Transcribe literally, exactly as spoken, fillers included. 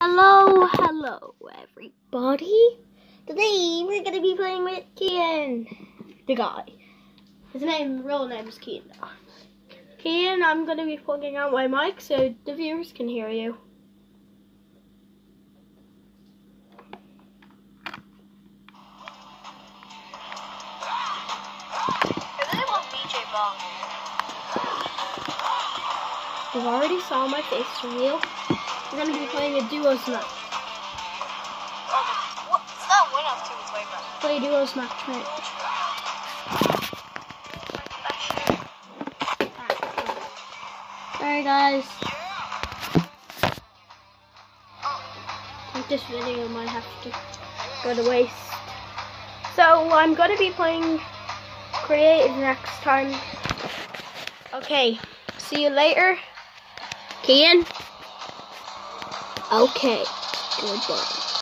Hello, hello, everybody. Today we're gonna be playing with Kian, the guy. His name, real name is Kian. Kian, I'm gonna be plugging out my mic so the viewers can hear you. You've already saw my face reveal. We're gonna be playing a duos match. Oh, what's that one up to play match? Play duos match, right? Sorry guys. I think this video might have to go to waste. So I'm gonna be playing creative next time. Okay, see you later. Kian? Okay, goodbye.